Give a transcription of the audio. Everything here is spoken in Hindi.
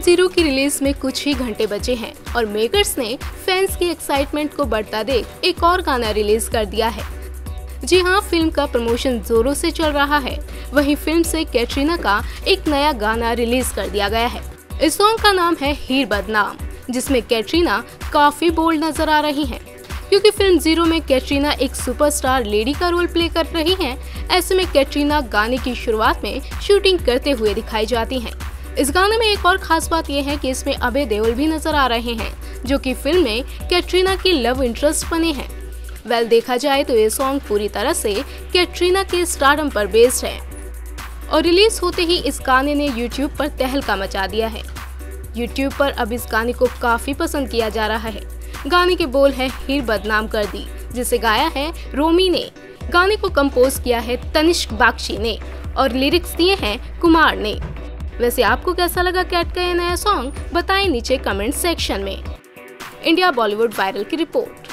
ज़ीरो की रिलीज में कुछ ही घंटे बचे हैं और मेकर्स ने फैंस की एक्साइटमेंट को बढ़ता देख एक और गाना रिलीज कर दिया है। जी हाँ, फिल्म का प्रमोशन जोरों से चल रहा है। वहीं फिल्म से कैटरीना का एक नया गाना रिलीज कर दिया गया है। इस सॉन्ग का नाम है हीर बदनाम, जिसमें कैटरीना काफी बोल्ड नजर आ रही हैं। क्योंकि फिल्म ज़ीरो में कैटरीना एक सुपरस्टार लेडी का रोल प्ले कर रही हैं, ऐसे में कैटरीना गाने की शुरुआत में शूटिंग करते हुए दिखाई जाती हैं। इस गाने में एक और खास बात यह है कि इसमें अभय देओल भी नजर आ रहे हैं, जो कि फिल्म में कैटरीना की लव इंटरेस्ट बने हैं। वेल, देखा जाए तो ये सॉन्ग पूरी तरह से कैटरीना के स्टारडम पर बेस्ड है और रिलीज होते ही इस गाने ने यूट्यूब पर तहलका मचा दिया है। यूट्यूब पर अब इस गाने को काफी पसंद किया जा रहा है। गाने के बोल है हीर बदनाम कर दी, जिसे गाया है रोमी ने। गाने को कंपोज किया है तनिष्क बागची ने और लिरिक्स दिए हैं कुमार ने। वैसे आपको कैसा लगा कैट का ये नया सॉन्ग, बताएं नीचे कमेंट सेक्शन में। इंडिया बॉलीवुड वायरल की रिपोर्ट।